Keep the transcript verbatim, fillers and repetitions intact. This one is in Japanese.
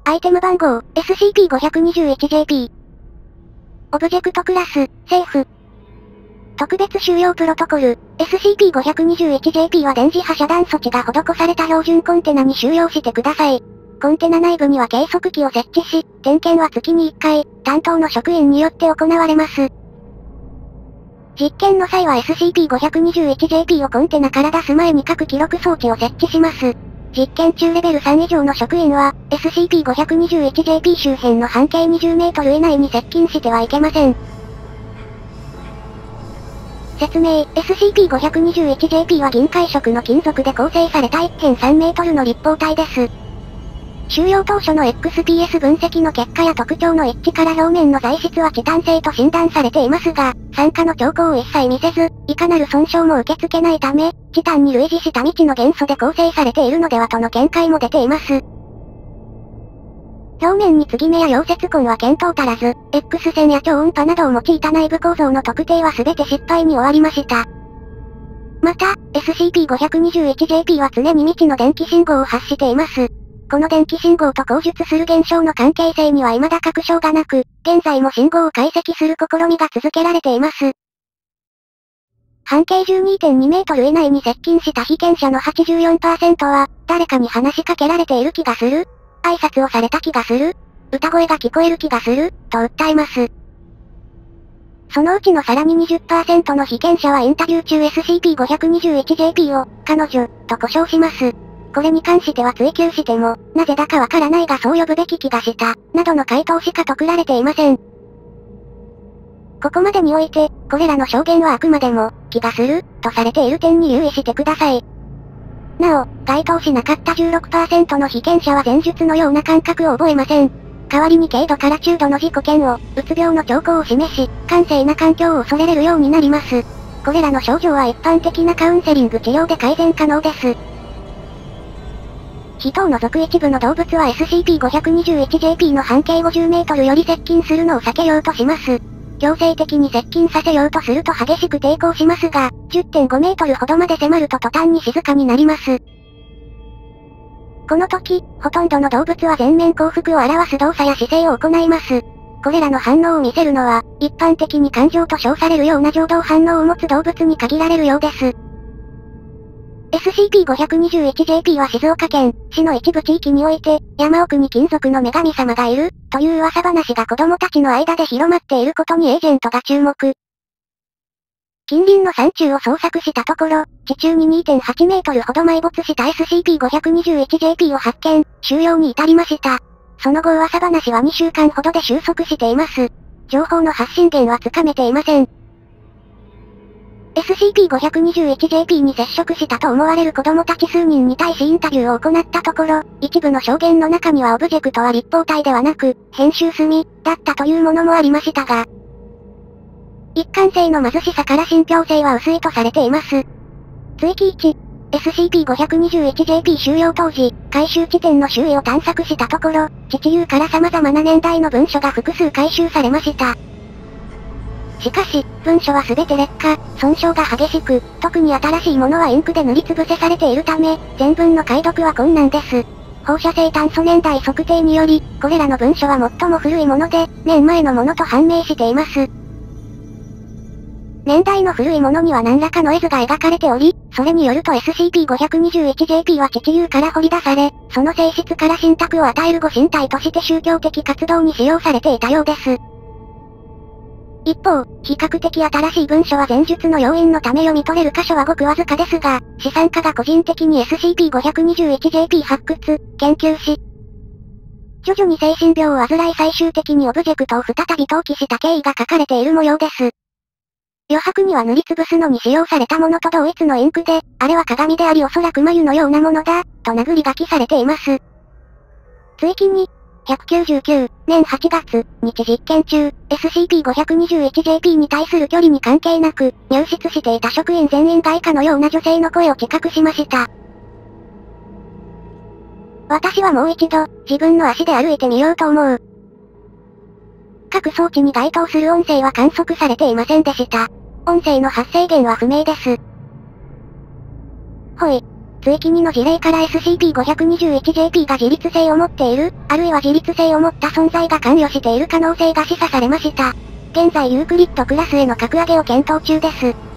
アイテム番号、エスシーピーごにいちジェーピー。オブジェクトクラス、セーフ。特別収容プロトコル、エスシーピーごにいちジェーピー は電磁波遮断措置が施された標準コンテナに収容してください。コンテナ内部には計測器を設置し、点検は月にいっかい、担当の職員によって行われます。実験の際は エスシーピーごにいちジェーピー をコンテナから出す前に各記録装置を設置します。実験中レベルさん以上の職員は、エスシーピーごにいちジェーピー 周辺の半径にじゅうメートル以内に接近してはいけません。説明、エスシーピーごにいちジェーピー は銀灰色の金属で構成された いってんさんメートルの立方体です。収容当初の エックスピーエス 分析の結果や特徴の一致から表面の材質はチタン製と診断されていますが、酸化の兆候を一切見せず、いかなる損傷も受け付けないため、チタンに類似した未知の元素で構成されているのではとの見解も出ています。表面に継ぎ目や溶接痕は見当足らず、X 線や超音波などを用いた内部構造の特定は全て失敗に終わりました。また、エスシーピーごにいちジェーピー は常に未知の電気信号を発しています。この電気信号と口述する現象の関係性には未だ確証がなく、現在も信号を解析する試みが続けられています。半径 じゅうにてんにメートル以内に接近した被験者の はちじゅうよんパーセント は、誰かに話しかけられている気がする、挨拶をされた気がする、歌声が聞こえる気がする、と訴えます。そのうちのさらに にじゅっパーセント の被験者はインタビュー中 エスシーピーごにいちジェーピー を、彼女、と呼称します。これに関しては追求しても、なぜだかわからないがそう呼ぶべき気がした、などの回答しか告られていません。ここまでにおいて、これらの証言はあくまでも、気がする、とされている点に留意してください。なお、該当しなかった じゅうろくパーセント の被験者は前述のような感覚を覚えません。代わりに軽度から中度の自己嫌悪、うつ病の兆候を示し、閑静な環境を恐れれるようになります。これらの症状は一般的なカウンセリング治療で改善可能です。人を除く一部の動物は エスシーピーごにいちジェーピー の半径ごじゅうメートルより接近するのを避けようとします。強制的に接近させようとすると激しく抵抗しますが、じゅってんごメートルほどまで迫ると途端に静かになります。この時、ほとんどの動物は全面降伏を表す動作や姿勢を行います。これらの反応を見せるのは、一般的に感情と称されるような情動反応を持つ動物に限られるようです。エスシーピーごにいちジェーピー は静岡県、市の一部地域において、山奥に金属の女神様がいる、という噂話が子供たちの間で広まっていることにエージェントが注目。近隣の山中を捜索したところ、地中に にてんはちメートルほど埋没した エスシーピーごにいちジェーピー を発見、収容に至りました。その後噂話はにしゅうかんほどで収束しています。情報の発信源はつかめていません。エスシーピーごにいちジェーピー に接触したと思われる子供たち数人に対しインタビューを行ったところ、一部の証言の中にはオブジェクトは立方体ではなく、編集済だったというものもありましたが、一貫性の貧しさから信憑性は薄いとされています。追記いち、エスシーピーごにいちジェーピー 収容当時、回収地点の周囲を探索したところ、地中から様々な年代の文書が複数回収されました。しかし、文書はすべて劣化、損傷が激しく、特に新しいものはインクで塗りつぶせされているため、全文の解読は困難です。放射性炭素年代測定により、これらの文書は最も古いもので、年前のものと判明しています。年代の古いものには何らかの絵図が描かれており、それによると エスシーピーごにいちジェーピー は地中から掘り出され、その性質から信託を与えるご神体として宗教的活動に使用されていたようです。一方、比較的新しい文書は前述の要因のため読み取れる箇所はごくわずかですが、資産家が個人的に エスシーピーごにいちジェーピー 発掘、研究し、徐々に精神病を患い最終的にオブジェクトを再び投棄した経緯が書かれている模様です。余白には塗りつぶすのに使用されたものと同一のインクで、あれは鏡でありおそらく眉のようなものだ、と殴り書きされています。追記に、ひゃくきゅうじゅうきゅうねんはちがつ、日実験中、エスシーピーごにいちジェーピー に対する距離に関係なく、入室していた職員全員が以下のような女性の声を知覚しました。私はもう一度、自分の足で歩いてみようと思う。各装置に該当する音声は観測されていませんでした。音声の発生源は不明です。ほい。 追記にの事例から エスシーピーごひゃくにじゅういちジェーピー が自立性を持っている、あるいは自立性を持った存在が関与している可能性が示唆されました。現在ユークリッドクラスへの格上げを検討中です。